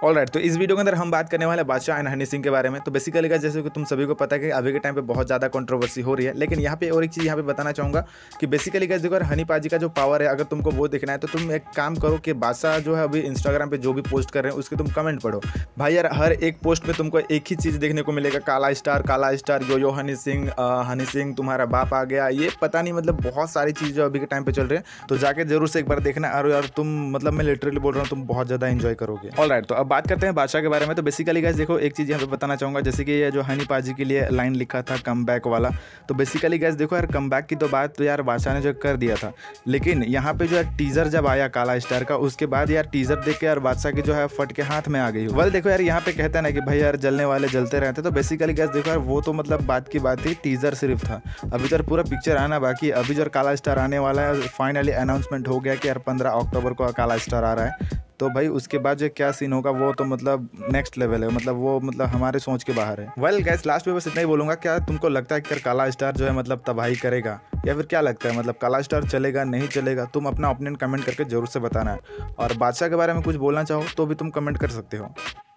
Alright, तो इस video के अंदर हम बात करने वाले बादशाह एंड हनी सिंह के बारे में। तो बेसिकली गाइस, जैसे कि तुम सभी को पता है कि अभी के टाइम पे बहुत ज़्यादा कंट्रोवर्सी हो रही है, लेकिन यहाँ पे और एक चीज़ यहाँ पे बताना चाहूँगा कि बेसिकली गाइस देखो, हनी पाजी का जो पावर है, अगर तुमको वो देखना है तो तुम एक काम करो कि बादशाह जो है अभी इंस्टाग्राम पे जो भी पोस्ट कर रहे हैं उसके तुम कमेंट पढ़ो भाई यार। हर एक पोस्ट में तुमको एक ही चीज़ देखने को मिलेगा, काला स्टार, यो हनी सिंह तुम्हारा बाप आ गया, ये पता नहीं मतलब बहुत सारी चीज़ जो अभी के टाइम पे चल रही है। तो जाके जरूर से एक बार देखना। और यार तुम मतलब मैं लिटरली बोल रहा हूँ, तुम बहुत ज़्यादा इंजॉय करोगे। ऑलराइट, तो अब बात करते हैं बादशाह के बारे में। तो बेसिकली गाइस देखो, एक चीज़ यहाँ पे बताना चाहूँगा, जैसे कि ये जो हनी पाजी के लिए लाइन लिखा था कम बैक वाला। तो बेसिकली गाइस देखो यार, कम बैक की तो बात तो यार बादशाह ने जो कर दिया था, लेकिन यहाँ पे जो है टीजर जब आया काला स्टार का, उसके बाद यार टीजर देख के यार बादशाह की जो है फट के हाथ में आ गई। वेल देखो यार, यहाँ पे कहते हैं ना कि भाई यार जलने वाले जलते रहते। तो बेसिकली गाइस देखो यार, वो तो मतलब बात की बात थी, टीजर सिर्फ था, अभी तो पूरा पिक्चर आना बाकी। अभी जो काला स्टार आने वाला है, फाइनली अनाउंसमेंट हो गया कि यार 15 अक्टूबर को काला स्टार आ रहा है। तो भाई उसके बाद जो क्या सीन होगा वो तो मतलब नेक्स्ट लेवल है, मतलब वो मतलब हमारे सोच के बाहर है। वेल गाइस, लास्ट में बस इतना ही बोलूँगा, क्या तुमको लगता है कि काला स्टार जो है मतलब तबाही करेगा, या फिर क्या लगता है मतलब काला स्टार चलेगा नहीं चलेगा? तुम अपना ओपिनियन कमेंट करके जरूर से बताना है। और बादशाह के बारे में कुछ बोलना चाहो तो भी तुम कमेंट कर सकते हो।